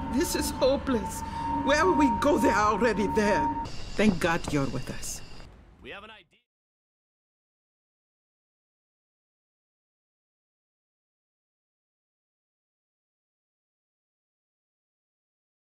This is hopeless. Wherever we go, they're already there. Thank God you're with us. We have an idea.